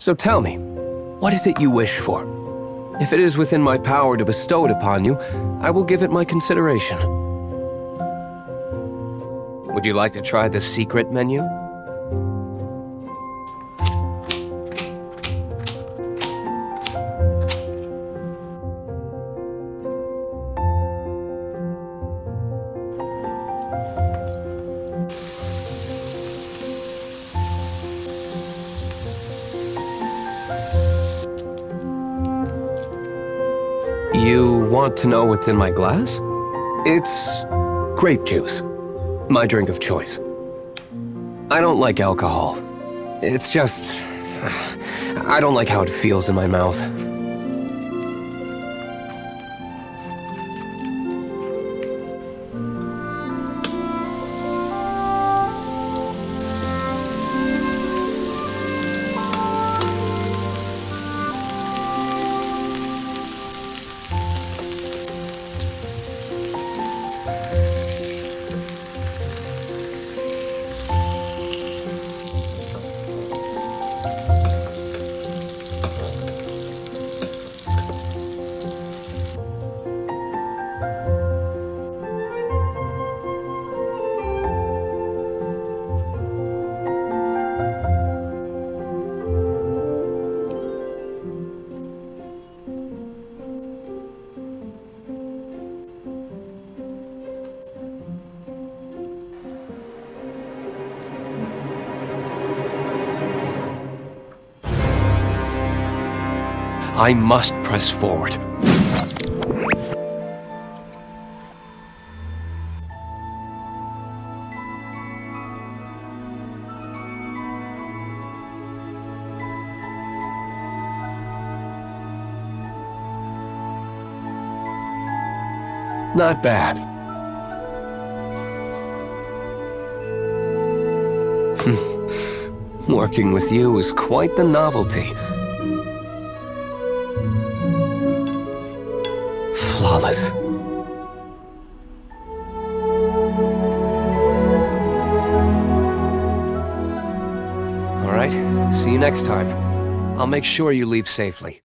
So tell me, what is it you wish for? If it is within my power to bestow it upon you, I will give it my consideration. Would you like to try the secret menu? You want to know what's in my glass? It's grape juice, my drink of choice. I don't like alcohol. It's just... I don't like how it feels in my mouth. I must press forward. Not bad. Working with you is quite the novelty. Flawless. All right, see you next time. I'll make sure you leave safely.